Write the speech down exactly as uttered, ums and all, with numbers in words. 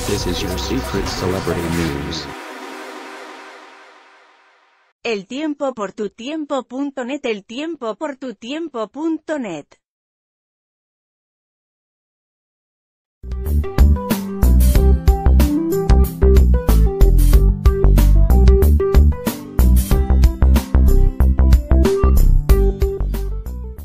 This is your secret celebrity news. El tiempo por tu tiempo punto net. El tiempo por tu tiempo punto net.